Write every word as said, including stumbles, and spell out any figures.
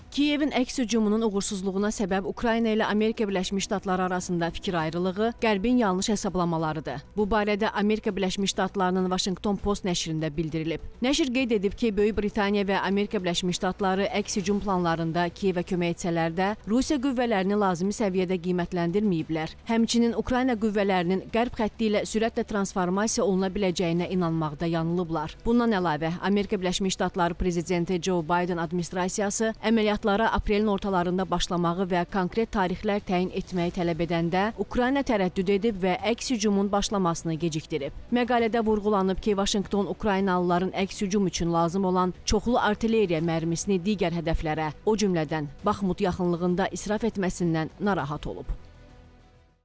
Kiyevin əks hücumunun uğursuzluğuna səbəb Ukrayna ilə Amerika Birləşmiş Ştatları arasında fikir ayrılığı Qərbin yanlış hesablamalarıdır. Bu barədə Amerika Birləşmiş Ştatlarının Washington Post nəşrində bildirilib. Nəşr qeyd edib ki, Böyük Britaniya və Amerika Birləşmiş Ştatları əks hücum planlarında Kiyevə kömək etsələr də, Rusiya qüvvələrini lazımi səviyyədə qiymətləndirməyiblər. Həmçinin Ukrayna qüvvələrinin Qərb xətti ilə sürətlə transformasiya oluna biləcəyinə inanmaqda yanılıblar. Bundan əlavə, Amerika Birləşmiş Ştatları prezidenti Joe Biden administrasiyası əməliyyatlara aprelin ortalarında başlamağı və konkret tarixlər təyin etməyi tələb edəndə Ukrayna tərəddüd edib və əks hücumun başlamasını gecikdirib. Məqalədə vurğulanıb ki, Washington Ukraynalıların əks hücum üçün lazım olan çoxlu artilleriya mərmisini digər hədəflərə, o cümlədən Baxmut yaxınlığında israf etməsindən narahat olub.